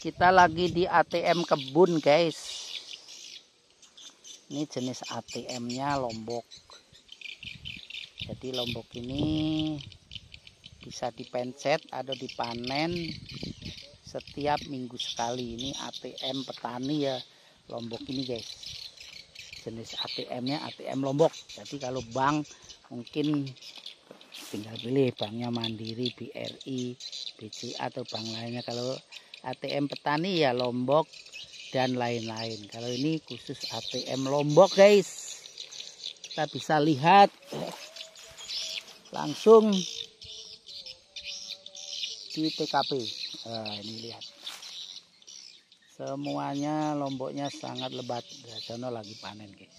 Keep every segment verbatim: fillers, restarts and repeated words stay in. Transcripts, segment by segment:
Kita lagi di A T M kebun guys. Ini jenis A T M-nya lombok. Jadi lombok ini bisa dipencet atau dipanen setiap minggu sekali. Ini A T M petani ya lombok ini guys. Jenis A T M-nya A T M lombok. Jadi kalau bank mungkin tinggal pilih banknya Mandiri, B R I, B C A atau bank lainnya. Kalau A T M petani ya lombok dan lain-lain. Kalau ini khusus A T M lombok guys. Kita bisa lihat langsung di T K P. Nah, ini lihat. Semuanya lomboknya sangat lebat. Sono lagi panen guys.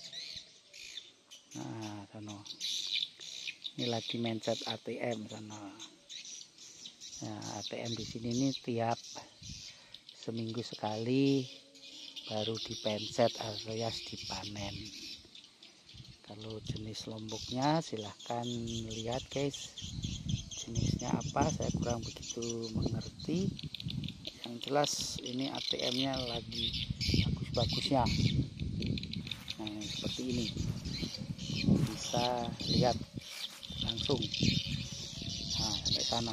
Nah, sono. Ini lagi mencet A T M sono. Nah, A T M di sini ini tiap seminggu sekali baru dipencet alias dipanen. Kalau jenis lomboknya silahkan lihat guys, jenisnya apa saya kurang begitu mengerti. Yang jelas ini A T M-nya lagi bagus-bagusnya. Nah, seperti ini bisa lihat langsung. Nah, sampai sana.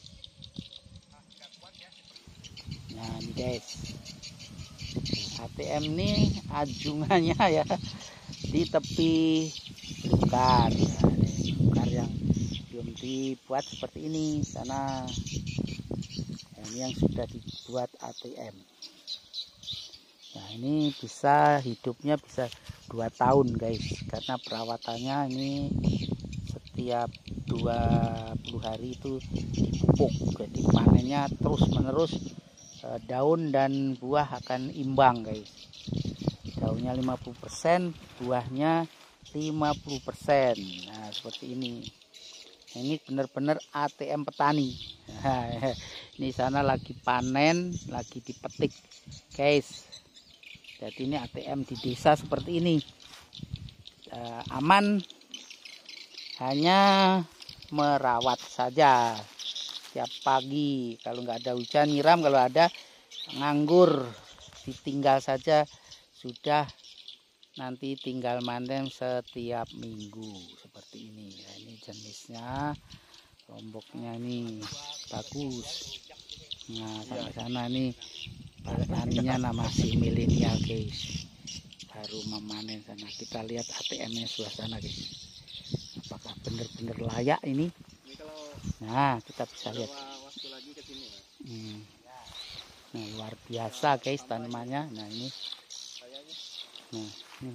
Nah, ini guys, A T M ini ajungannya ya di tepi lukar. Nah, ini lukar yang belum dibuat seperti ini sana. Nah, ini yang sudah dibuat A T M. Nah, ini bisa hidupnya bisa dua tahun guys, karena perawatannya ini setiap dua puluh hari itu dipupuk. Jadi panennya terus menerus. Daun dan buah akan imbang guys. Daunnya lima puluh persen, buahnya lima puluh persen. Nah, seperti ini. Ini benar-benar A T M petani. Nah, ini sana lagi panen, lagi dipetik guys. Jadi ini A T M di desa seperti ini. Uh, aman, hanya merawat saja. Tiap pagi kalau nggak ada hujan nyiram, kalau ada nganggur ditinggal saja sudah, nanti tinggal manen setiap minggu seperti ini. Nah, ini jenisnya lomboknya ini bagus. Nah, sampai sana nih petaninya masih milenial guys, baru memanen sana. Kita lihat A T M-nya sebelah sana guys, apakah benar-benar layak ini. Nah, kita bisa lihat. Hmm. Nah, luar biasa guys tanamannya. Nah, ini. Nah, ini.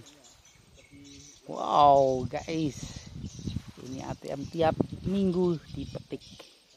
Wow guys, ini A T M tiap minggu dipetik.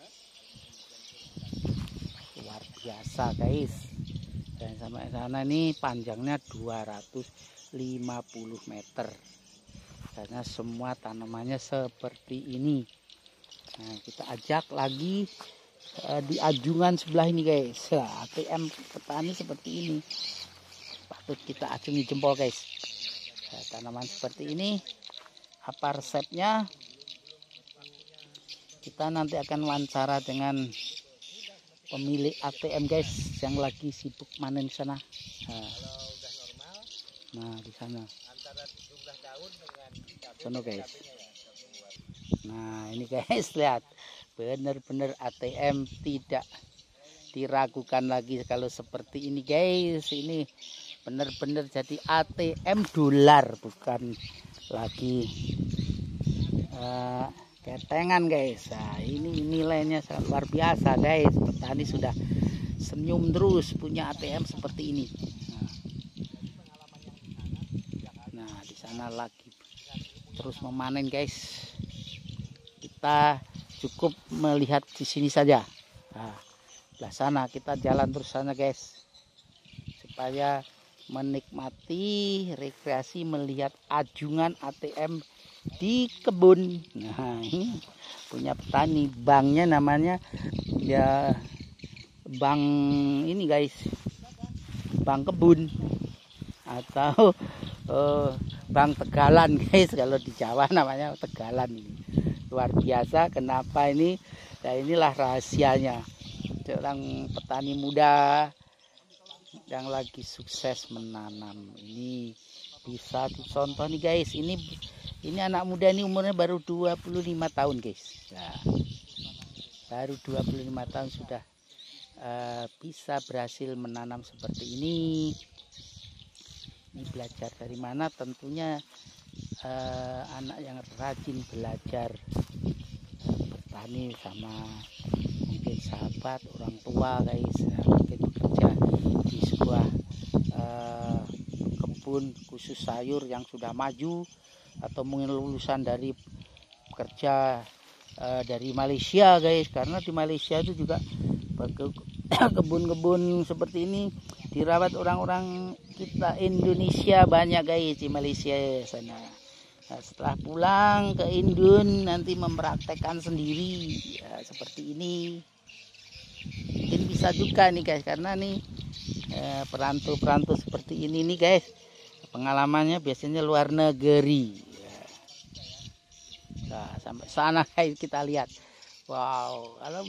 Luar biasa guys. Dan sampai sana ini panjangnya dua ratus lima puluh meter. Karena semua tanamannya seperti ini. Nah, kita ajak lagi uh, di ajungan sebelah ini guys. Nah, A T M petani seperti ini. Patut kita acungi jempol guys. Nah, tanaman seperti ini. Apa resepnya? Kita nanti akan wawancara dengan pemilik A T M guys yang lagi sibuk manen di sana. Nah, nah di sana. Sono guys. Nah, ini guys lihat, benar-benar A T M tidak diragukan lagi kalau seperti ini guys. Ini benar-benar jadi A T M dolar, bukan lagi uh, ketengan guys. Nah, ini nilainya sangat luar biasa guys. Petani sudah senyum terus punya A T M seperti ini. Nah, nah di sana lagi terus memanen guys. Kita cukup melihat di sini saja. Nah, belah sana kita jalan terus sana guys, supaya menikmati rekreasi melihat ajungan A T M di kebun. Nah, ini punya petani, banknya namanya ya bank ini guys, bank kebun atau uh, bank Tegalan guys, kalau di Jawa namanya Tegalan ini. Luar biasa. Kenapa ini? Ya, inilah rahasianya. Seorang petani muda yang lagi sukses menanam. Ini bisa dicontoh nih guys. Ini ini anak muda ini umurnya baru dua puluh lima tahun guys. Nah, baru dua puluh lima tahun sudah uh, bisa berhasil menanam seperti ini. Ini belajar dari mana? Tentunya uh, anak yang rajin belajar uh, bertani sama mungkin sahabat orang tua guys. Nah, mungkin bekerja di sebuah uh, kebun khusus sayur yang sudah maju, atau mungkin lulusan dari kerja uh, dari Malaysia guys, karena di Malaysia itu juga kebun-kebun seperti ini dirawat orang-orang kita Indonesia banyak guys di Malaysia sana. Nah, setelah pulang ke Indon nanti mempraktekkan sendiri ya, seperti ini. Mungkin bisa juga nih guys, karena nih eh, perantau-perantau seperti ini nih guys, pengalamannya biasanya luar negeri ya. Nah, sampai sana guys kita lihat. Wow, kalau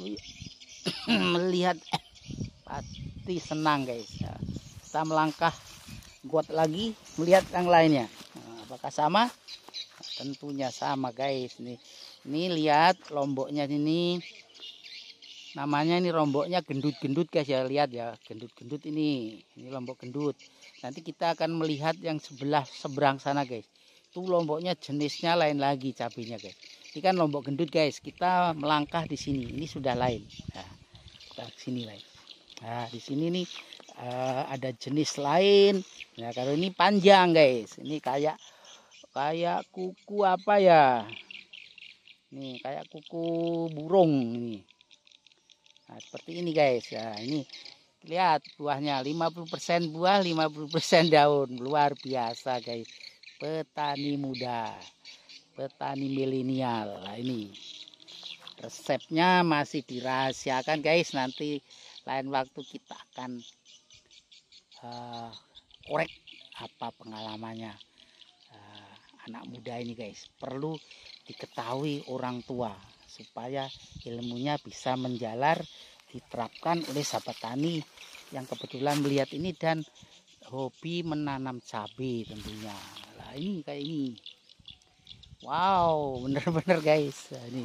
melihat pasti senang guys ya. Kita melangkah kuat lagi melihat yang lainnya. Nah, apakah sama? Nah, tentunya sama guys. Nih, ini lihat lomboknya ini. Namanya ini lomboknya gendut-gendut guys ya, lihat ya, gendut-gendut ini. Ini lombok gendut. Nanti kita akan melihat yang sebelah seberang sana guys. Itu lomboknya jenisnya lain lagi cabenya guys. Ini kan lombok gendut guys. Kita melangkah di sini. Ini sudah lain. Nah, kita ke sini lain. Nah, di sini nih uh, ada jenis lain. Nah, kalau ini panjang guys. Ini kayak kayak kuku apa ya? Nih, kayak kuku burung nih. Nah, seperti ini guys. Nah, ini lihat buahnya, lima puluh persen buah, lima puluh persen daun. Luar biasa guys. Petani muda, petani milenial. Nah, ini resepnya masih dirahasiakan guys. Nanti lain waktu kita akan uh, korek apa pengalamannya uh, anak muda ini guys. Perlu diketahui orang tua supaya ilmunya bisa menjalar, diterapkan oleh sahabat tani yang kebetulan melihat ini dan hobi menanam cabai tentunya. Nah, ini kayak ini. Wow, bener-bener guys. Nah, ini.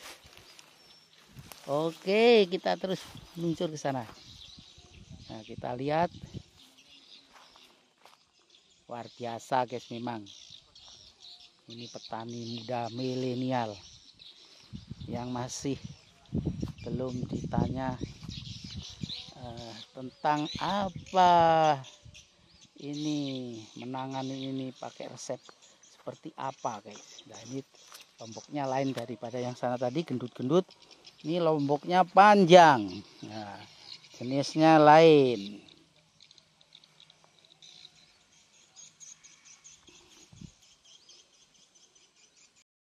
Oke, kita terus meluncur ke sana. Nah, kita lihat. Luar biasa guys memang. Ini petani muda milenial yang masih belum ditanya uh, tentang apa ini menangani ini pakai resep seperti apa guys. Nah, ini lomboknya lain daripada yang sana tadi gendut-gendut. Ini lomboknya panjang. Nah, jenisnya lain.